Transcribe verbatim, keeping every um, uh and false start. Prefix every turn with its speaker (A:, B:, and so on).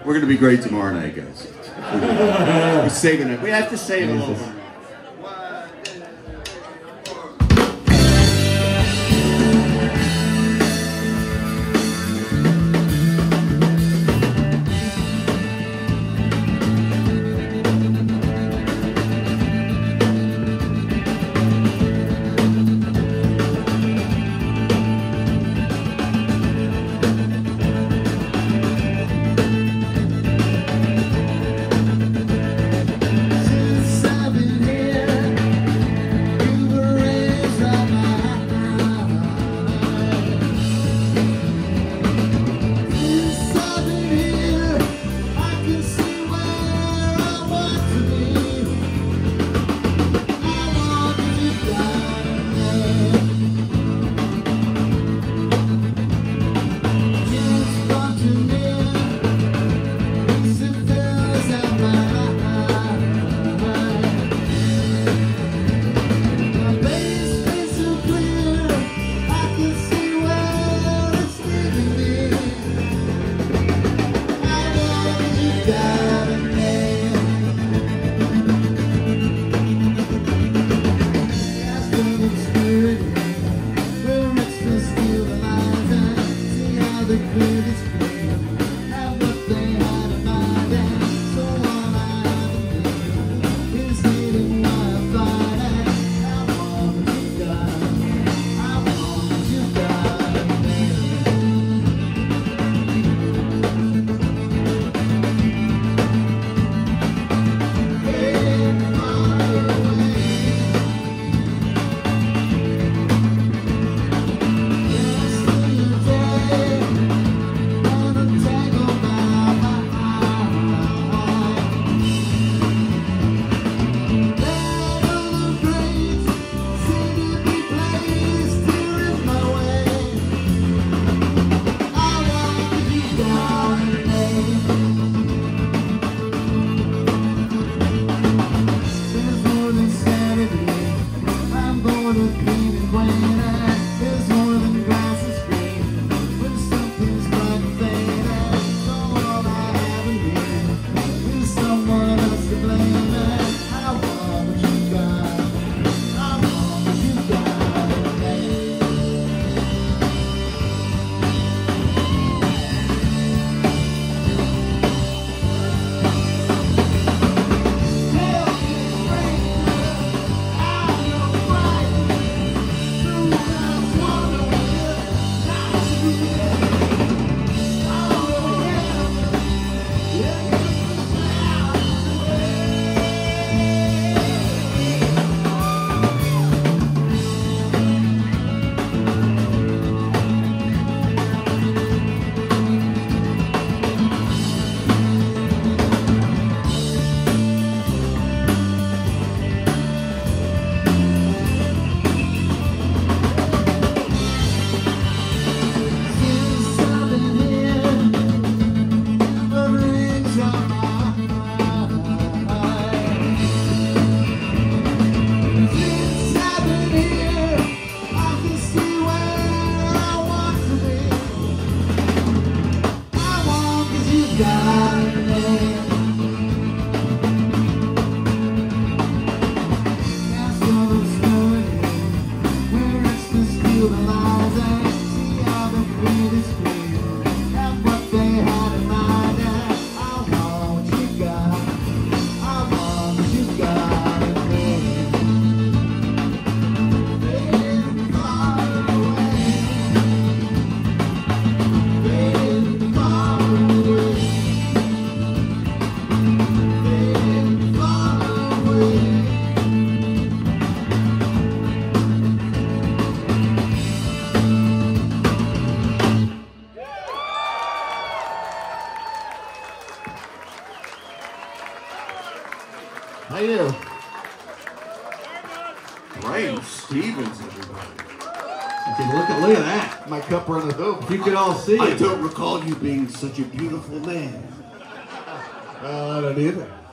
A: We're going to be great tomorrow night, guys. We're saving it. We have to save a little bit.
B: How you doing?
A: Brian Stevens, everybody.
B: Okay, look at look at that. My cup runneth over. If you could all see
A: I
B: it.
A: don't recall you being such a beautiful man.
B: Uh, I don't either.